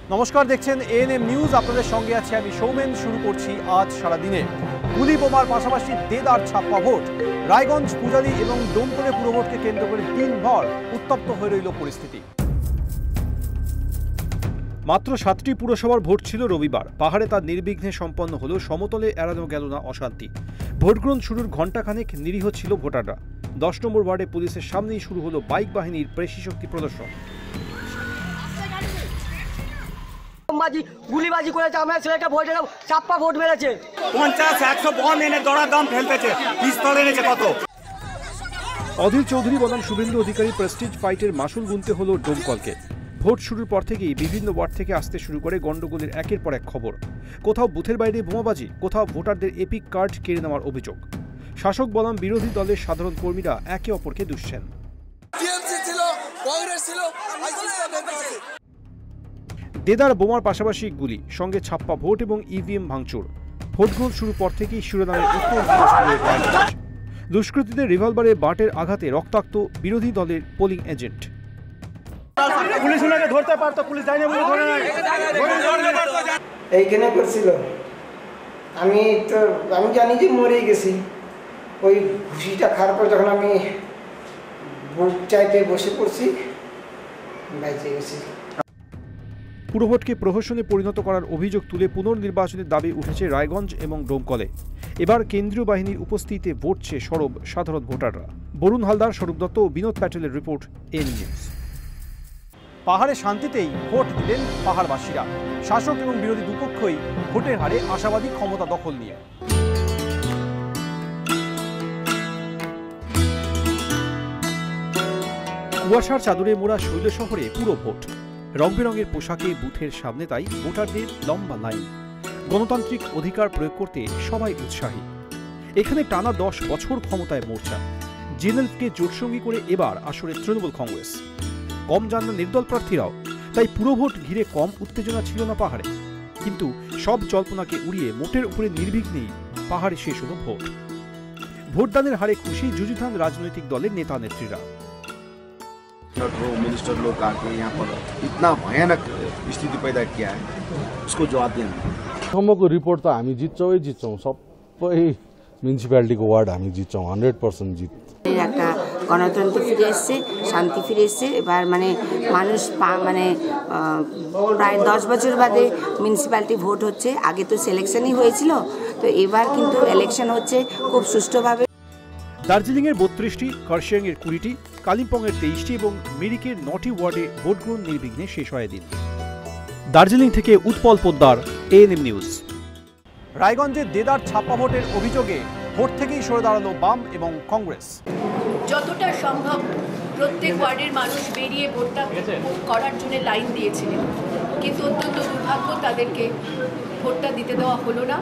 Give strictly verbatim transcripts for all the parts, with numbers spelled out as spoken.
নমস্কার, দেখছেন ANM news. আপনাদের সঙ্গে আছি আমি সৌমেন। শুরু করছি আজ সারাদিনে গুলি বোমার পাশাপাশি দেদার ছাপ্পা ভোট। রায়গঞ্জ, পূজালি এবং ডোমকলে পুরভোটকে কেন্দ্র করে দিনভর উত্তপ্ত হয়ে রইল পরিস্থিতি। মাত্র সাতটি পুরসভার ভোট ছিল রবিবার। পাহাড়ে তার নির্বিঘ্নে সম্পন্ন হলেও সমতলে এড়ানো গেল না অশান্তি। ভোটগ্রহণ শুরুর ঘণ্টাখানেক নিরীহ ছিল ভোটাররা। দশ নম্বর ওয়ার্ডে পুলিশের সামনেই শুরু হলো বাইক বাহিনীর পেশি শক্তি প্রদর্শন। গুলিবাজি করেছে, আমরা ছেলেটা ভোট দিলাম, চাপ্পা ভোট মেরেছে। পঞ্চাশ একশো বন এনে দড়ার দাম ফেলতেছে, পিস্তল এনেছে কত। অধীর চৌধুরী বনাম শুভেন্দু অধিকারী প্রেস্টিজ ফাইটের মাসুল গুনতে হলো ডোমকলকে। ভোট শুরুর পর থেকেই বিভিন্ন ওয়ার্ড থেকে আসতে শুরু করে গন্ডগোলের একের পর এক খবর। কোথাও বুথের বাইরে বোমাবাজি, কোথাও ভোটারদের এপিক কার্ড কেড়ে নেওয়ার অভিযোগ। শাসক বনাম বিরোধী দলের সাধারণ কর্মীরা একে অপরকে দুষছেন। দেদার বোমার পাশাপাশি গুলি, সঙ্গে ছাপ্পা ভোট এবং ইভিএম ভাঙচুর। ভোটগ্রহণ শুরুর পর থেকেই শিরোনামের উত্তর দুষ্কৃতীদের রিভলভারে বাটের আঘাতে রক্তাক্ত বিরোধী দলের পোলিং এজেন্ট। পুলিশ ওনাকে ধরতে পারতো, পুলিশ যায়নি বলে ধরে নাই। এইখানে করছিল, আমি তো আমি জানি যে মরে গেছি। ওই ঘুষিটা খাওয়ার পর যখন আমি ভোট চাইতে বসে পড়ছি, বাইচে গেছি। পুরভোটকে প্রহসনে পরিণত করার অভিযোগ তুলে পুনর্নির্বাচনের দাবি উঠেছে রায়গঞ্জ এবং ডোমকলে। এবার কেন্দ্রীয় বাহিনীর উপস্থিতিতে ভোট চেয়ে সরব সাধারণ ভোটাররা। বরুণ হালদার, স্বরূপ দত্ত, বিনোদ প্যাটেলের রিপোর্ট, এএনএম নিউজ। পাহাড়ে শান্তিতেই ভোট দিলেন পাহাড়বাসীরা। শাসক এবং বিরোধী দুপক্ষই ভোটের হারে আশাবাদী ক্ষমতা দখল নিয়ে। কুয়াশার চাদরে মোড়া শৈল শহরে পুরো ভোট। রং বেরঙের পোশাকে বুথের সামনে তাই ভোটারদের লম্বা লাইন। গণতান্ত্রিক অধিকার প্রয়োগ করতে সবাই উৎসাহী। এখানে টানা দশ বছর ক্ষমতায় মোর্চা। জেএনএলকে জোটসঙ্গী করে এবার আসরে তৃণমূল কংগ্রেস। কম যান না নির্দল প্রার্থীরাও, তাই পুরভোট ঘিরে কম উত্তেজনা ছিল না পাহাড়ে। কিন্তু সব জল্পনাকে উড়িয়ে মোটের উপরে নির্বিঘ্নেই পাহাড়ে শেষ হল ভোট। ভোটদানের হারে খুশি যুযুধান রাজনৈতিক দলের নেতা নেত্রীরা। मिनिस्टर लोग आके यहाँ पर इतना भयानक स्थिति पैदा किया है, उसको जवाब देना। सम्मको रिपोर्ट त हामी जित्छौँ जित्छौँ सबै म्युनिसिपालिटीको वार्ड हामी जित्छौँ, हन्ड्रेड पर्सेंट जित। একটা গণতন্ত্র ফিরে এসছে, শান্তি ফিরে এসছে। এবার মানে মানুষ মানে প্রায় দশ বছর বাদে মিউনিসিপ্যালিটি ভোট হচ্ছে। আগে তো সিলেকশনই হয়েছিল, তো এবার কিন্তু ইলেকশন হচ্ছে খুব সুষ্ঠুভাবে। দার্জিলিংয়ের বত্রিশটি, কার্শিয়াংয়ের কুড়িটি, কালিম্পংয়ের তেইশটি এবং মিরিকের নটি ওয়ার্ডে ভোটগ্রহণ নির্বিঘ্নে শেষ হয় দিন। দার্জিলিং থেকে উৎপল পোদ্দার, এএনএম নিউজ। রায়গঞ্জে দেদার ছাপ্পা ভোটের অভিযোগে ভোট থেকেই সরে দাঁড়ালো বাম এবং কংগ্রেস। যতটা সম্ভব প্রত্যেক ওয়ার্ডের মানুষ বেরিয়ে ভোটটা করার জন্য লাইন দিয়েছিলেন, কিন্তু অত্যন্ত দুর্ভাগ্য তাদেরকে ভোটটা দিতে দেওয়া হলো না।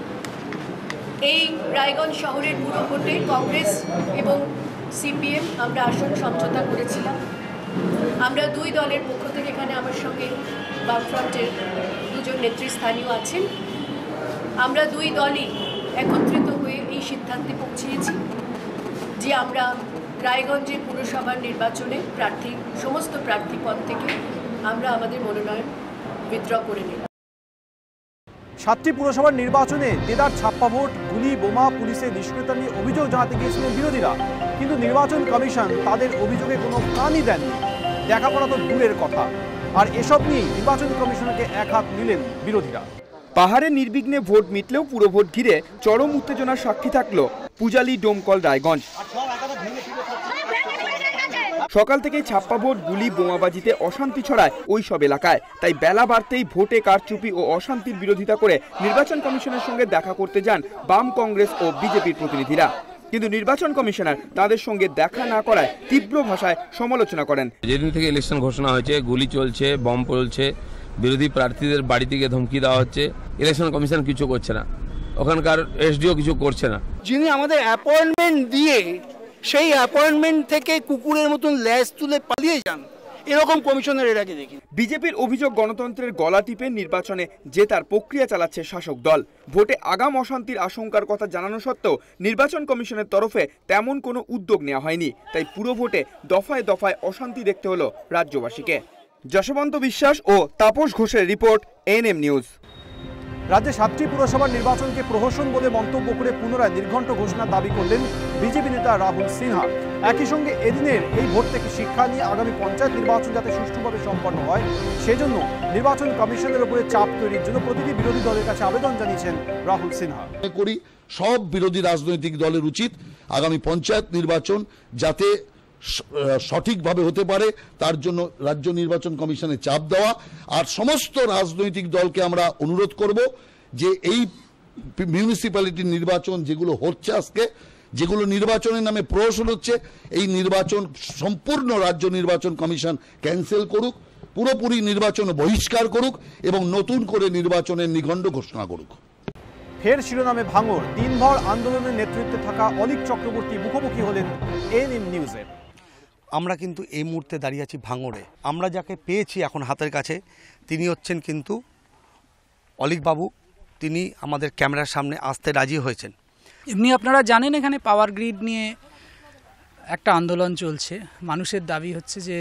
এই রায়গঞ্জ শহরের পুরো ভোটে কংগ্রেস এবং সিপিএম আমরা আসন সমঝোতা করেছিলাম। আমরা দুই দলের পক্ষ থেকে, এখানে আমার সঙ্গে বামফ্রন্টের দুজন নেতৃস্থানীয় আছেন, আমরা দুই দলই একত্রিত হয়ে এই সিদ্ধান্তে পৌঁছিয়েছি যে আমরা রায়গঞ্জের পুরসভার নির্বাচনে প্রার্থী সমস্ত প্রার্থী পদ থেকে আমরা আমাদের মনোনয়ন উইথড্র করে নিলাম। সাতটি পুরসভার নির্বাচনে দেদার ছাপ্পা ভোট, গুলি, বোমা, পুলিশের নিষ্ক্রিয়তা নিয়ে অভিযোগ জানাতে গিয়েছিলেন বিরোধীরা, কিন্তু নির্বাচন কমিশন তাদের অভিযোগে কোনো কানই দেননি। দেখাপড়া তো দূরের কথা, আর এসব নিয়েই নির্বাচন কমিশনকে এক হাত নিলেন বিরোধীরা। পাহাড়ে নির্বিঘ্নে ভোট মিটলেও পুরো ভোট ঘিরে চরম উত্তেজনার সাক্ষী থাকল পূজালি, ডোমকল, রায়গঞ্জ। সকাল থেকেই ছাপ্পা ভোট, গুলি, বোমাবাজিতে অশান্তি ছড়ায় ওই সব এলাকায়। তাই বেলা বাড়তেই ভোটে কারচুপি ও অশান্তির বিরোধিতা করে নির্বাচন কমিশনের সঙ্গে দেখা করতে যান বাম, কংগ্রেস ও বিজেপির প্রতিনিধিরা। কিন্তু নির্বাচন কমিশনার তাদের সঙ্গে দেখা না করায় তীব্র ভাষায় সমালোচনা করেন। যেদিন থেকে ইলেকশন ঘোষণা হয়েছে গুলি চলছে, বম চলছে, বিরোধী প্রার্থীদের বাড়ি থেকে ধমকি দেওয়া হচ্ছে, ইলেকশন কমিশন কিছু করছে না, ওখানকার এসডিও কিছু করছে না। যিনি আমাদের অ্যাপয়েন্টমেন্ট দিয়ে সেই অ্যাপয়েন্টমেন্ট থেকে কুকুরের মতন ল্যাজ তুলে পালিয়ে যান, এরকম কমিশনের এর আগে দেখি। বিজেপির অভিযোগ গণতন্ত্রের গলা টিপে নির্বাচনে জেতার প্রক্রিয়া চালাচ্ছে শাসক দল। ভোটে আগাম অশান্তির আশঙ্কার কথা জানানো সত্ত্বেও নির্বাচন কমিশনের তরফে তেমন কোনো উদ্যোগ নেওয়া হয়নি। তাই পুরো ভোটে দফায় দফায় অশান্তি দেখতে হলো রাজ্যবাসীকে। যশবন্ত বিশ্বাস ও তাপস ঘোষের রিপোর্ট এএনএম নিউজ। রাজ্যে সাতটি পুরসভার নির্বাচনকে প্রহসন বলে মন্তব্য করে পুনরায় নির্ঘণ্ট ঘোষণার দাবি করলেন বিজেপি নেতা রাহুল সিনহা। একই সঙ্গে এদিনের এই ভোট থেকে শিক্ষা নিয়ে আগামী পঞ্চায়েত নির্বাচন যাতে সুষ্ঠুভাবে সম্পন্ন হয় সেজন্য নির্বাচন কমিশনের উপরে চাপ তৈরির জন্য প্রতিটি বিরোধী দলের কাছে আবেদন জানিয়েছেন রাহুল সিনহা। করি সব বিরোধী রাজনৈতিক দলের উচিত আগামী পঞ্চায়েত নির্বাচন যাতে সঠিকভাবে হতে পারে তার জন্য রাজ্য নির্বাচন কমিশনে চাপ দেওয়া। আর সমস্ত রাজনৈতিক দলকে আমরা অনুরোধ করব যে এই মিউনিসিপ্যালিটির নির্বাচন যেগুলো হচ্ছে আজকে, যেগুলো নির্বাচনের নামে প্রহসন হচ্ছে, এই নির্বাচন সম্পূর্ণ রাজ্য নির্বাচন কমিশন ক্যান্সেল করুক, পুরোপুরি নির্বাচন বহিষ্কার করুক এবং নতুন করে নির্বাচনের নিখণ্ড ঘোষণা করুক। ফের শিরোনামে ভাঙর, দিনভর আন্দোলনের নেতৃত্বে থাকা অলীক চক্রবর্তী মুখোমুখি হলেন এএনএম নিউজের। আমরা কিন্তু এই মুহূর্তে দাঁড়িয়ে আছি ভাঙড়ে। আমরা যাকে পেয়েছি এখন হাতের কাছে তিনি হচ্ছেন কিন্তু অলীকবাবু। তিনি আমাদের ক্যামেরার সামনে আসতে রাজি হয়েছেন। এমনি আপনারা জানেন এখানে পাওয়ার গ্রিড নিয়ে একটা আন্দোলন চলছে। মানুষের দাবি হচ্ছে যে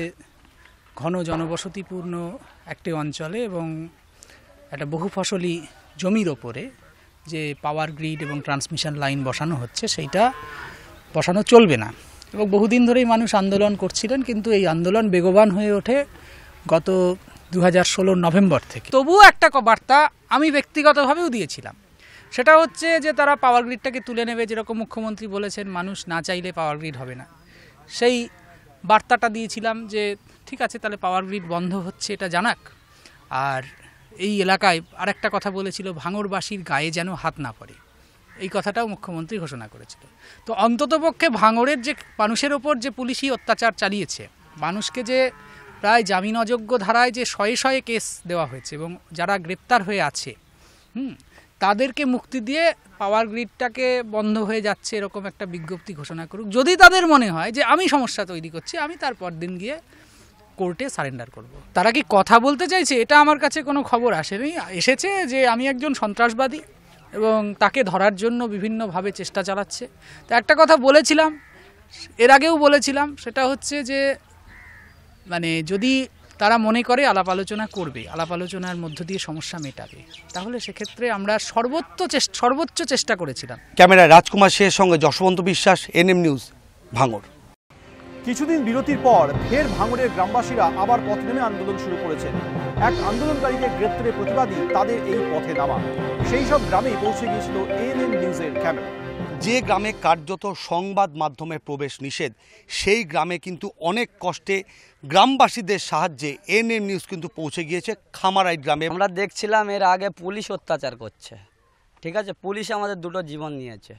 ঘন জনবসতিপূর্ণ একটি অঞ্চলে এবং একটা বহুফসলি জমির ওপরে যে পাওয়ার গ্রিড এবং ট্রান্সমিশন লাইন বসানো হচ্ছে সেইটা বসানো চলবে না। এবং বহুদিন ধরেই মানুষ আন্দোলন করছিলেন, কিন্তু এই আন্দোলন বেগবান হয়ে ওঠে গত দু হাজার ষোলোর নভেম্বর থেকে। তবুও একটা বার্তা আমি ব্যক্তিগতভাবেও দিয়েছিলাম, সেটা হচ্ছে যে তারা পাওয়ার গ্রিডটাকে তুলে নেবে, যেরকম মুখ্যমন্ত্রী বলেছেন মানুষ না চাইলে পাওয়ার গ্রিড হবে না। সেই বার্তাটা দিয়েছিলাম যে ঠিক আছে, তাহলে পাওয়ার গ্রিড বন্ধ হচ্ছে এটা জানাক। আর এই এলাকায় আরেকটা কথা বলেছিল, ভাঙড়বাসীর গায়ে যেন হাত না পড়ে, এই কথাটাও মুখ্যমন্ত্রী ঘোষণা করেছিল। তো অন্ততপক্ষে ভাঙড়ের যে মানুষের ওপর যে পুলিশি অত্যাচার চালিয়েছে, মানুষকে যে প্রায় জামিন অযোগ্য ধারায় যে শয়ে শয়ে কেস দেওয়া হয়েছে এবং যারা গ্রেপ্তার হয়ে আছে হুম তাদেরকে মুক্তি দিয়ে পাওয়ার গ্রিডটাকে বন্ধ হয়ে যাচ্ছে এরকম একটা বিজ্ঞপ্তি ঘোষণা করুক। যদি তাদের মনে হয় যে আমি সমস্যা তৈরি করছি, আমি তারপর দিন গিয়ে কোর্টে সারেন্ডার করব। তারা কি কথা বলতে চাইছে এটা আমার কাছে কোনো খবর আসেনি। এসেছে যে আমি একজন সন্ত্রাসবাদী এবং তাকে ধরার জন্য বিভিন্নভাবে চেষ্টা চালাচ্ছে। তো একটা কথা বলেছিলাম, এর আগেও বলেছিলাম, সেটা হচ্ছে যে মানে যদি তারা মনে করে আলাপ আলোচনা করবে, আলাপ আলোচনার মধ্য দিয়ে সমস্যা মেটাবে, তাহলে সেক্ষেত্রে আমরা সর্বোচ্চ চেষ্টা সর্বোচ্চ চেষ্টা করেছিলাম। ক্যামেরায় রাজকুমার শের সঙ্গে যশবন্ত বিশ্বাস, এএনএম নিউজ, ভাঙড়। কিছুদিন বিরতির পর ফের ভাঙড়ের গ্রামবাসীরা আবার পথ নেমে আন্দোলন শুরু করেছেন। এক আন্দোলনকারীকে গ্রেপ্তারের প্রতিবাদী তাদের এই পথে নামা। সেই সব গ্রামেই পৌঁছে গিয়েছিল এএনএম নিউজের ক্যামেরা। যে গ্রামে কার্যত সংবাদ মাধ্যমের প্রবেশ নিষেধ, সেই গ্রামে কিন্তু অনেক কষ্টে গ্রামবাসীদের সাহায্যে এএনএম নিউজ কিন্তু পৌঁছে গিয়েছে খামারাই গ্রামে। আমরা দেখছিলাম এর আগে পুলিশ অত্যাচার করছে, ঠিক আছে, পুলিশ আমাদের দুটো জীবন নিয়েছে।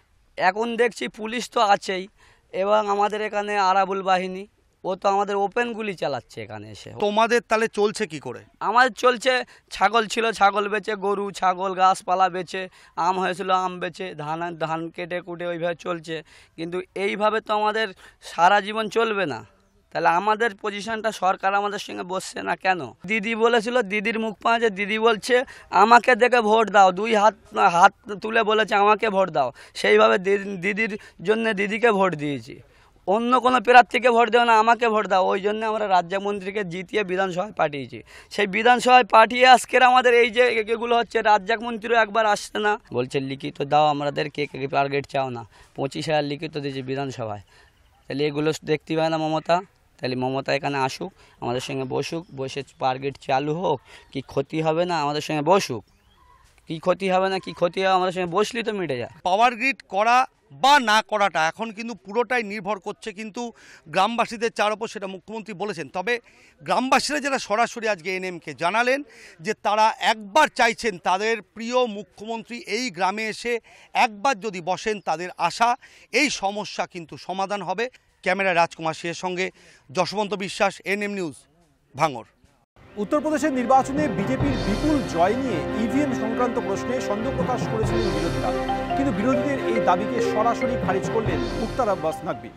এখন দেখছি পুলিশ তো আছেই এবং আমাদের এখানে আরাবুল বাহিনী, ও তো আমাদের ওপেন গুলি চালাচ্ছে এখানে এসে। তোমাদের তাহলে চলছে কি করে? আমাদের চলছে, ছাগল ছিল ছাগল বেচে, গরু ছাগল গাছপালা বেচে, আম হয়েছিল আম বেচে, ধান ধান কেটে কুটে ওইভাবে চলছে। কিন্তু এইভাবে তো আমাদের সারা জীবন চলবে না। তাহলে আমাদের পজিশনটা সরকার আমাদের সঙ্গে বসছে না কেন? দিদি বলেছিল, দিদির মুখ পাওয়া যে দিদি বলছে আমাকে দেখে ভোট দাও, দুই হাত হাত তুলে বলেছে আমাকে ভোট দাও। সেইভাবে দিদির জন্য দিদিকে ভোট দিয়েছি, অন্য কোনো প্রার্থীকে ভোট দেও না, আমাকে ভোট দাও। ওই জন্য আমরা রাজ্যমন্ত্রীকে জিতিয়ে বিধানসভায় পাঠিয়েছি। সেই বিধানসভায় পাঠিয়ে আজকের আমাদের এই যে এগুলো হচ্ছে, রাজ্যমন্ত্রীও একবার আসছে না, বলছে লিখিত দাও আমাদের, কে কে টার্গেট চাও না, পঁচিশ হাজার লিখিত দিয়েছি বিধানসভায়। তাহলে এগুলো দেখতে পায় না মমতা। তাহলে মমতা এখানে আসুক, আমাদের সঙ্গে বসুক, বসে টার্গেট চালু হোক, কি ক্ষতি হবে না আমাদের সঙ্গে বসুক, কি ক্ষতি হবে না কি ক্ষতি হবে আমাদের সঙ্গে বসলেই তো মিটে যায়। পাওয়ার গ্রিড করা বা না করাটা এখন কিন্তু পুরোটাই নির্ভর করছে কিন্তু গ্রামবাসীদের চার ওপর, সেটা মুখ্যমন্ত্রী বলেছেন। তবে গ্রামবাসীরা যারা সরাসরি আজকে এএনএমকে জানালেন যে তারা একবার চাইছেন তাদের প্রিয় মুখ্যমন্ত্রী এই গ্রামে এসে একবার যদি বসেন, তাদের আশা এই সমস্যা কিন্তু সমাধান হবে। ক্যামেরা রাজকুমার শের সঙ্গে যশবন্ত বিশ্বাস, এএনএম নিউজ, ভাঙড়। উত্তরপ্রদেশের নির্বাচনে বিজেপির বিপুল জয় নিয়ে ইভিএম সংক্রান্ত প্রশ্নে সন্দেহ প্রকাশ করেছিলেন বিরোধীরা, কিন্তু বিরোধীদের এই দাবিকে সরাসরি খারিজ করলেন মুখতার আব্বাস নাকভি।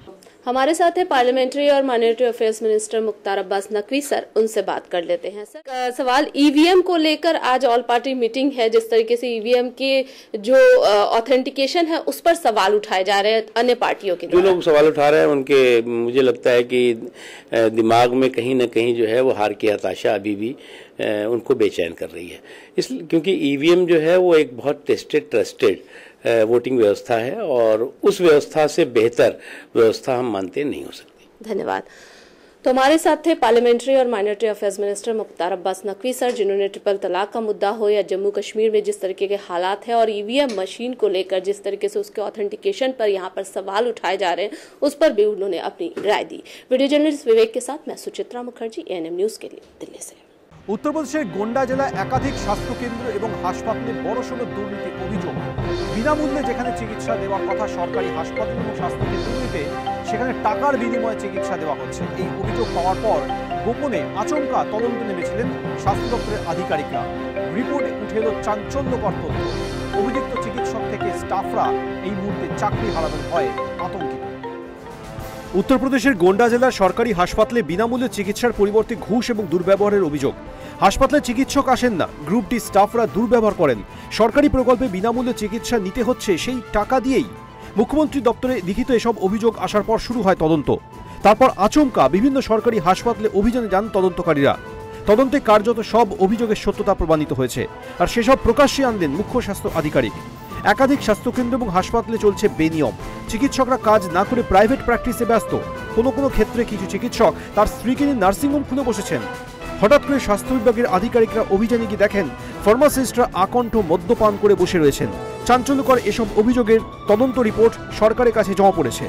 हमारे साथ है पार्लियामेंट्री और minority affairs minister Mukhtar Abbas Naqvi sir, उनसे बात कर लेते हैं। सर, सवाल ईवीएम को लेकर आज ऑल पार्टी मीटिंग है, जिस तरीके से ईवीएम के जो ऑथेंटिकेशन है उस पर सवाल उठाए जा रहे हैं अन्य पार्टियों के। जो लोग सवाल उठा रहे हैं उनके, मुझे लगता है कि दिमाग में कहीं ना कहीं जो है वो हार की हताशा अभी भी उनको बेचैन कर रही है। इस क्योंकि ईवीएम जो है वो एक बहुत टेस्टेड ट्रस्टेड वोटिंग व्यवस्था है और उस व्यवस्था से बेहतर व्यवस्था हम मानते नहीं हो सकती। धन्यवाद। तो हमारे साथ थे पार्लियामेंट्री और minority affairs minister Mukhtar Abbas Naqvi sir, जिन्होंने ट्रिपल तलाक का मुद्दा हो या जम्मू कश्मीर में जिस तरीके के हालात हैं और ईवीएम मशीन को लेकर जिस तरीके से उसके ऑथेंटिकेशन पर यहाँ पर सवाल उठाए जा रहे हैं उस पर भी उन्होंने अपनी राय दी। वीडियो जर्नलिस्ट विवेक के साथ मैं सुचित्रा मुखर्जी, एएनएम न्यूज के लिए दिल्ली से। उत्तर प्रदेशेर गोंडा जिला एकाधिक स्वास्थ्य केंद्र और हासपाताले बड़सड़ दुर्नीति अभियोग। बिनामूल्ये जेखाने चिकित्सा देওয়ার কথা সরকারি হাসপাতাল এবং স্বাস্থ্য কেন্দ্রগুলিতে সেখানে টাকার বিনিময়ে চিকিৎসা দেওয়া হচ্ছে। এই অভিযোগ পাওয়ার পর গোপনে আচমকা তদন্তে নেমেছিলেন স্বাস্থ্য দপ্তরের আধিকারিকরা। রিপোর্টে উঠে এলো চাঞ্চল্যকর তথ্য। অভিযুক্ত চিকিৎসক থেকে স্টাফরা এই মুহূর্তে চাকরি হারানোর ভয়ে আতঙ্কিত। उत्तर प्रदेशेर गोंडा जिलार सरकारी हासपाताले बिनामूल्ये चिकित्सार परिवर्ते घूस और दुर्व्यवहारेर अभियोग। हासपाताले चिकित्सक आसेन ना, ग्रुप डी स्टाफरा दुर्व्यवहार करेन। सरकारी प्रकल्पे बिनामूल्ये चिकित्सा निते हच्छे सेई टाका दिएई। मुख्यमंत्री दफ्तरे लिखित एसब अभियोग आसार पर शुरू हय तदन्त। तारपर आचमका विभिन्न सरकारी हासपाताले अभियाने जान तदन्तकारीरा। तदन्ते कार्यत सब अभियोगेर सत्यता प्रमाणित हयेछे और सेसब प्रकाश्ये आनलेन मुख्य स्वास्थ्य आधिकारिक। एकाधिक स्वास्थ्यकेंद्र और हासपाताले चलছে बेनियम। चिकित्सकरा काज ना करे प्राइवेट प्रैक्टिसे व्यस्त। कोनो कोनो क्षेत्रे किछु चिकित्सक तार स्त्रीके निये नार्सिंगहोम खुले बसेছেন। हठात् करे स्वास्थ्य विभागेर आधिकारिकरा अभियाने गिয়ে देखें फार्मासिस्टरा आकंठ मद्यपान करे बसे रयेছেন। चाঞ্চল্যকর एसब अभियोगेर तदন্ত रिपोर्ट सरकारेर काছে जमा पड़ेছে।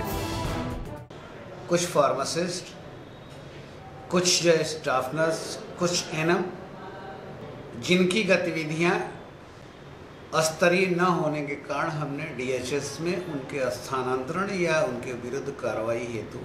कुछ फार्मासिस्ट, कुछ जो स्टाफ नर्स, कुछ एनएम जिनकी गतिविधियां स्तरीय न होने के कारण हमने डीएचएस में उनके स्थानांतरण या उनके विरुद्ध कार्रवाई हेतु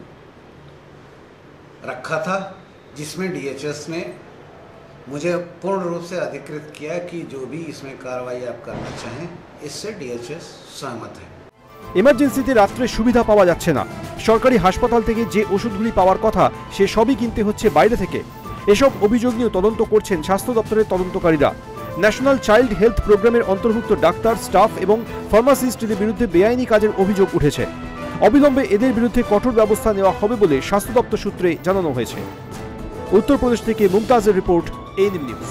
रखा था, जिसमें डीएचएस ने मुझे पूर्ण रूप से अधिकृत किया कि जो भी इसमें कार्रवाई आप करना चाहें, इससे डीएचएस सहमत है। इमार्जेंसिते रात्रे सुविधा पाওয়া যাচ্ছে না। সরকারি হাসপাতাল থেকে যে ওষুধগুলি পাওয়ার কথা সে সবই কিনতে হচ্ছে বাইরে থেকে। এসব অভিযোগ নিয়ে তদন্ত করছেন স্বাস্থ্য দপ্তরের তদন্তকারীরা। ন্যাশনাল চাইল্ড হেলথ প্রোগ্রামের অন্তর্ভুক্ত ডাক্তার, স্টাফ এবং ফার্মাসিস্টদের বিরুদ্ধে বেআইনি কাজের অভিযোগ উঠেছে। অবিলম্বে এদের বিরুদ্ধে কঠোর ব্যবস্থা নেওয়া হবে বলে স্বাস্থ্য দপ্তর সূত্রে জানানো হয়েছে। উত্তরপ্রদেশ থেকে মুমতাজের রিপোর্ট, এএনএম নিউজ।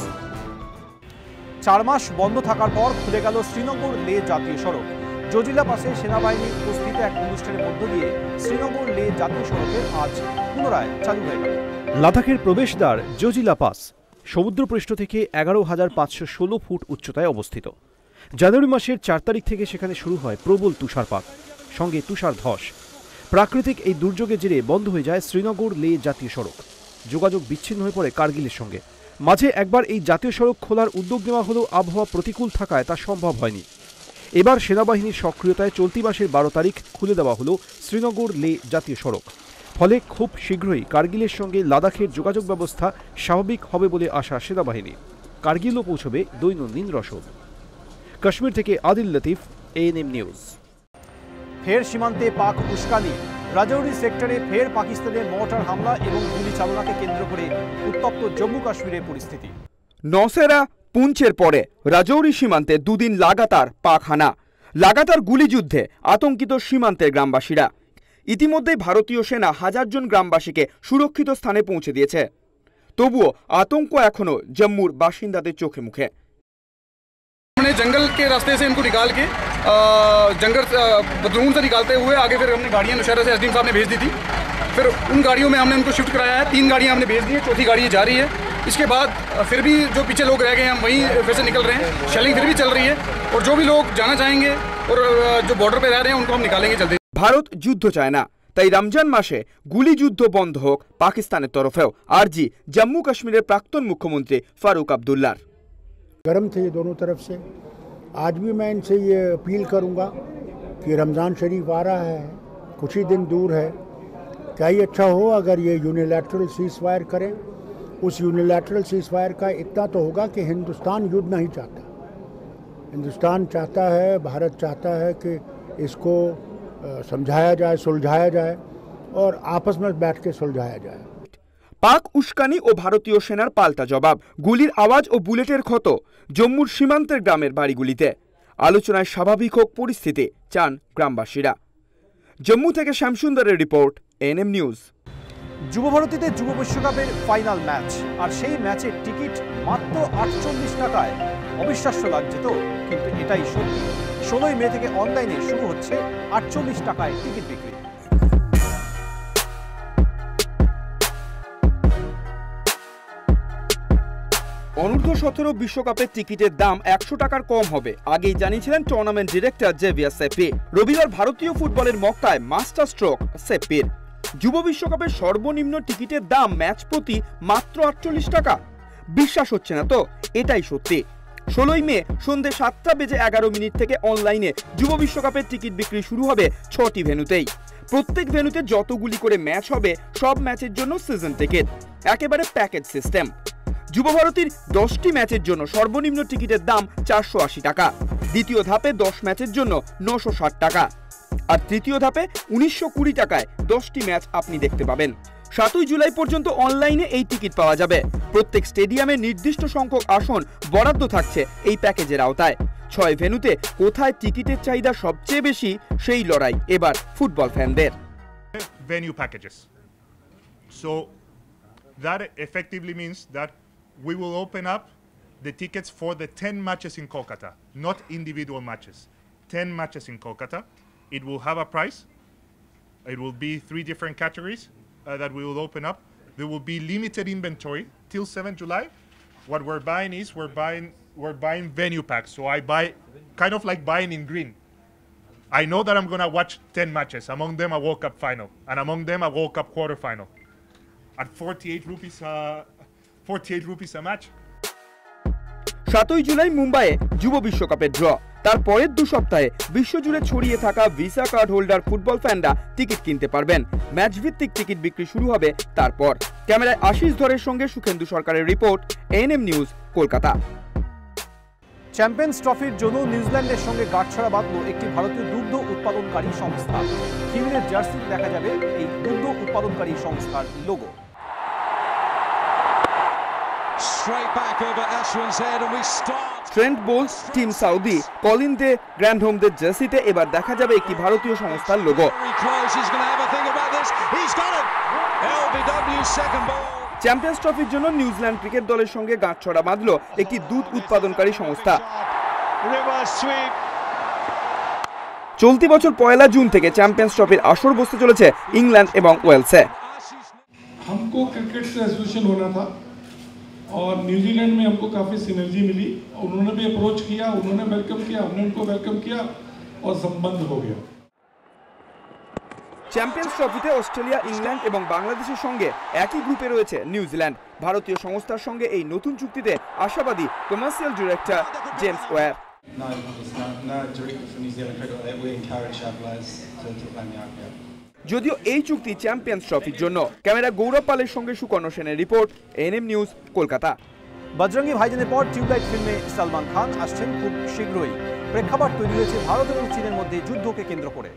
চার মাস বন্ধ থাকার পর খুলে গেল শ্রীনগর লে জাতীয় সড়ক। জজিলা পাসে সেনাবাহিনীর উপস্থিতি এক অনুষ্ঠানের মধ্য দিয়ে শ্রীনগর লে জাতীয় সড়কের আজ পুনরায় চালু হয়ে গেল। লাদাখের প্রবেশদ্বার জজিলা পাস সমুদ্রপৃষ্ঠ থেকে এগারো হাজার পাঁচশো ষোলো ফুট উচ্চতায় অবস্থিত। জানুয়ারি মাসের চার তারিখ থেকে সেখানে শুরু হয় প্রবল তুষারপাত, সঙ্গে তুষার ধস। প্রাকৃতিক এই দুর্যোগের জেরে বন্ধ হয়ে যায় শ্রীনগর লে জাতীয় সড়ক। যোগাযোগ বিচ্ছিন্ন হয়ে পড়ে কার্গিলের সঙ্গে। মাঝে একবার এই জাতীয় সড়ক খোলার উদ্যোগ নেওয়া হলেও আবহাওয়া প্রতিকূল থাকায় তা সম্ভব হয়নি। এবার সেনাবাহিনীর সক্রিয়তায় চলতি মাসের বারো তারিখ খুলে দেওয়া হলো শ্রীনগর লে জাতীয় সড়ক। ফলে খুব শীঘ্রই কার্গিলের সঙ্গে লাদাখের যোগাযোগ ব্যবস্থা স্বাভাবিক হবে বলে আশা সেনাবাহিনী। কার্গিলও পৌঁছবে দৈনন্দিন রসদ। কাশ্মীর থেকে আদিল লতিফ, এএনএম নিউজ। ফের সীমান্তে পাক উস্কানি। রাজৌরি সেক্টরে ফের পাকিস্তানের মর্টার হামলা এবং গুলি চালনাকে কেন্দ্র করে উত্তপ্ত জম্মু কাশ্মীরের পরিস্থিতি। নওশেরা পুঞ্চের পরে রাজৌরি সীমান্তে দুদিন লাগাতার পাক হানা, লাগাতার গুলিযুদ্ধে আতঙ্কিত সীমান্তের গ্রামবাসীরা। ইতিমধ্যে ভারতীয় সেনা হাজার জন গ্রামবাসীকে সুরক্ষিত স্থানে পৌঁছে দিয়েছে। তবুও আতঙ্ক এখনো জম্মুর বাসিন্দাদের চোখে মুখে। हमने जंगल के रास्ते से इनको निकाल के जंगल बदरून से निकालते हुए आगे फिर हमने गाड़ियाँ नौशहरा से एसडीएम साहब ने भेज दी थी। फिर उन गाड़ियों में हमने उनको शिफ्ट कराया है। तीन गाड़ियाँ हमने भेज दी है, चौथी गाड़ी जा रही है। इसके बाद फिर भी जो पीछे लोग रह गए हैं हम वहीं फिर से निकल रहे हैं। शेलिंग फिर भी चल रही है और जो भी लोग जाना चाहेंगे और जो बॉर्डर पर रह रहे हैं उनको हम निकालेंगे जल्दी। ভারত যুদ্ধ চায় না, তাই রমজান মাসে গুলিযুদ্ধ বন্ধ হোক পাকিস্তানের তরফেও আরজি জম্মু কাশ্মীরের প্রাক্তন মুখ্যমন্ত্রী ফারুক আব্দুল্লাহর। गर्म थे दोनों तरफ से। आज भी मैं इनसे ये अपील करूंगा कि रमज़ान शरीफ आ रहा है, कुछ ही दिन दूर है, क्या ही अच्छा हो अगर ये यूनिलैटरल सीज़ फायर करें। उस यूनिलैटरल सीज़ फायर का इतना तो होगा कि हिंदुस्तान युद्ध नहीं चाहता। हिंदुस्तान चाहता है, भारत चाहता है कि इसको समझाया जाए, सुलझाया जाए और आपस में बैठ के सुलझाया जाए। পাক উস্কানি ও ভারতীয় সেনার পাল্টা জবাব, গুলির আওয়াজ ও বুলেটের ক্ষত জম্মুর সীমান্তের গ্রামের বাড়িগুলিতে। আলোচনায় স্বাভাবিক হোক পরিস্থিতি চান গ্রামবাসীরা। জম্মু থেকে শ্যামসুন্দরের রিপোর্ট, এএনএম নিউজ। যুবভারতীতে যুব বিশ্বকাপের ফাইনাল ম্যাচ, আর সেই ম্যাচের টিকিট মাত্র আটচল্লিশ টাকায়। অবিশ্বাস্য লাগছে তো, কিন্তু এটাই সত্যি। ষোলোই মে থেকে অনলাইনে শুরু হচ্ছে আটচল্লিশ টাকায় টিকিট বিক্রি। অনূর্ধ্ব সতেরো বিশ্বকাপের টিকিটের দাম একশো টাকার কম হবে আগেই জানিয়েছিলেন টুর্নামেন্ট ডিরেক্টর জেভিয়ার সেপ্পি। রবিবার ভারতীয় ফুটবলের মক্কায় মাস্টার স্ট্রোক সেপ্পির। যুব বিশ্বকাপের সর্বনিম্ন টিকিটের দাম ম্যাচ প্রতি মাত্র আটচল্লিশ টাকা। বিশ্বাস হচ্ছে না তো, এটাই সত্যি। ষোলোই মে সন্ধ্যে সাতটা বেজে এগারো মিনিট থেকে অনলাইনে যুব বিশ্বকাপের টিকিট বিক্রি শুরু হবে ছটি ভেন্যুতেই। প্রত্যেক ভেন্যুতে যতগুলি করে ম্যাচ হবে সব ম্যাচের জন্য সিজন টিকিট, একেবারে প্যাকেজ সিস্টেম। যুবভারতীর দশটি ম্যাচের জন্য সর্বনিম্ন টিকিটের দাম চারশো আশি টাকা, দ্বিতীয় ধাপে দশ ম্যাচের জন্য নশো ষাট টাকা, আর তৃতীয় ধাপে উনিশশো কুড়ি টাকায় দশটি ম্যাচ আপনি দেখতে পাবেন। সাতই জুলাই পর্যন্ত অনলাইনে এই টিকিট পাওয়া যাবে। প্রত্যেক স্টেডিয়ামে নির্দিষ্ট সংখ্যক আসন বরাদ্দ থাকছে এই প্যাকেজের আওতায়। ছয় ভেন্যুতে কোথায় টিকিটের চাহিদা সবচেয়ে বেশি সেই লড়াই এবার ফুটবল ফ্যানদের। Venue packages. So that effectively means that we will open up the tickets for the ten matches in Kolkata, not individual matches. ten matches in Kolkata. It will have a price. It will be three different categories uh, that we will open up. There will be limited inventory till seventh of July. What we're buying is we're buying we're buying venue packs. So I buy kind of like buying in green. I know that I'm gonna watch ten matches. Among them a World Cup final, and among them a World Cup quarterfinal. At forty-eight rupees, uh, forty-eight rupees a match. সাতই জুলাই মুম্বাইয়ে যুব বিশ্বকাপের draw. তার পরের দু সপ্তাহে বিশ্বজুড়ে ছড়িয়ে থাকা ভিসা কার্ড হোল্ডার ফুটবল ফ্যানরা টিকিট কিনতে পারবেন। ম্যাচ ভিত্তিক টিকিট বিক্রি শুরু হবে তারপর। ক্যামেরায় আশিস ধরের সঙ্গে সুখেন্দু সরকারের report, ANM news, Kolkata. Champions ট্রফির জন্য নিউজিল্যান্ডের সঙ্গে গাঁটছড়া বাঁধল একটি ভারতীয় দুগ্ধ উৎপাদনকারী সংস্থা। কিউনের জার্সিতে দেখা যাবে এই দুগ্ধ উৎপাদনকারী সংস্থার logo. Trent Boult, Tim Southee, Colin de গ্র্যান্ডহোমদের জার্সিতে এবার দেখা যাবে একটি ভারতীয় সংস্থার লোগো। চ্যাম্পিয়ন্স ট্রফির জন্য নিউজিল্যান্ড ক্রিকেট দলের সঙ্গে গাঁটছড়া বাঁধল একটি দুধ উৎপাদনকারী সংস্থা। চলতি বছর পয়লা জুন থেকে চ্যাম্পিয়ন্স ট্রফির আসর বসতে চলেছে ইংল্যান্ড এবং ওয়েলসে। हमको क्रिकेट से एसोसिएशन होना था और न्यूजीलैंड में हमको काफ़ी सिनर्जी मिली। उन्होंने भी अप्रोच किया, उन्होंने वेलकम किया, हमने उनको वेलकम किया और संबंध हो गया। চ্যাম্পিয়ন্স ট্রফিতে অস্ট্রেলিয়া, ইংল্যান্ড এবং বাংলাদেশের সঙ্গে একই গ্রুপে রয়েছে নিউজিল্যান্ড। ভারতীয় সংস্থার সঙ্গে এই নতুন চুক্তিতে আশাবাদী কমার্শিয়াল ডিরেক্টর জেমস ওয়ার। যদিও এই চুক্তি চ্যাম্পিয়ন্স ট্রফির জন্য। ক্যামেরা গৌরব পালের সঙ্গে সুকর্ণ সেনের report, ANM news, Kolkata. Bajrangi ভাইজানের পর টিউবলাইট ফিল্মে সালমান খান আসছেন খুব শীঘ্রই। প্রেক্ষাপট তৈরি হয়েছে ভারত এবং চীনের মধ্যে যুদ্ধকে কেন্দ্র করে।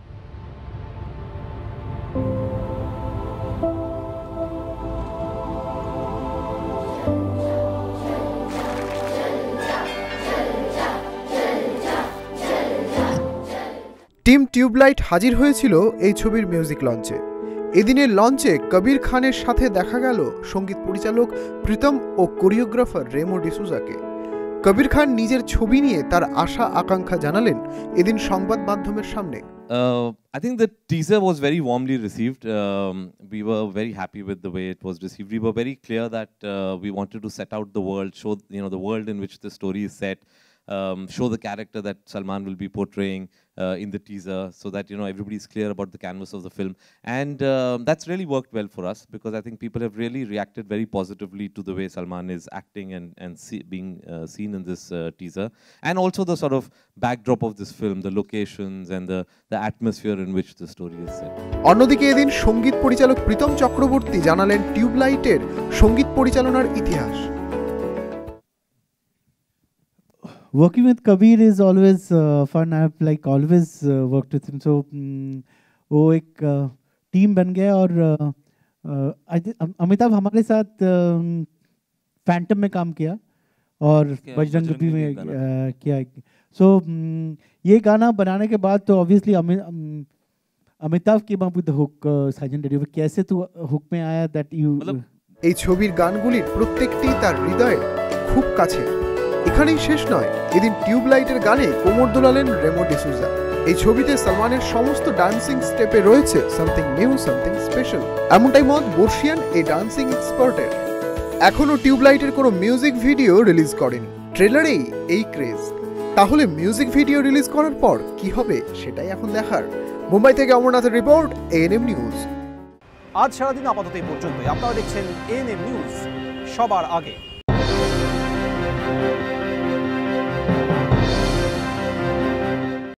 টিম টিউবলাইট হাজির হয়েছিল এই ছবির মিউজিক লঞ্চে। এদিনের লঞ্চে কবির খানের সাথে দেখা গেল সঙ্গীত পরিচালক প্রীতম ও কোরিওগ্রাফার রেমো ডিসুজাকে। কবির খান নিজের ছবি নিয়ে তার আশা আকাঙ্ক্ষা জানালেন এদিন সংবাদ মাধ্যমের সামনে। Uh, I think the teaser was very warmly received. Um, we were very happy with the way it was received. We were very clear that uh, we wanted to set out the world, show you know the world in which the story is set, um, show the character that Salman will be portraying uh, in the teaser, so that you know everybody is clear about the canvas of the film. And uh, that's really worked well for us, because I think people have really reacted very positively to the way Salman is acting and and see, being uh, seen in this uh, teaser, and also the sort of backdrop of this film, the locations and the the atmosphere in which the story is set. অন্যদিকে এদিন সঙ্গীত পরিচালক প্রীতম চক্রবর্তী জানালেন টিউবলাইটের সঙ্গীত পরিচালনার ইতিহাস। Working with Kabir is always uh, fun. I've like always uh, worked with him. So um, वो एक टीम बन गया और अमिताभ हमारे साथ फैंटम में काम किया और बजरंग बली में किया। सो ये गाना बनाने के बाद तो obviously Amitabh came up with the hook Sajan radio, कैसे तू हुक में आया दैट यू। এই ছবির গানগুলির প্রত্যেকটি তার হৃদয়ের খুব কাছে। এখানেই শেষ নয়, এদিন টিউবলাইটের গানে কোমর দোলালেন রেমো ডিসুজা। এই ছবিতে সালমানের সমস্ত ডান্সিং স্টেপে রয়েছে সামথিং নিউ, সামথিং স্পেশাল, এমনটাই মত বর্ষিয়ান এই ডান্সিং এক্সপার্টের। এখনো টিউবলাইটের কোনো মিউজিক ভিডিও রিলিজ করেনি, ট্রেলারেই এই ক্রেজ। তাহলে মিউজিক ভিডিও রিলিজ করার পর কি হবে সেটাই এখন দেখার। মুম্বাই থেকে অমরনাথের রিপোর্ট, এএনএম নিউজ। আজ সারাদিন আপাতত এই পর্যন্তই। আপনারা দেখছেন এএনএম নিউজ, সবার আগে।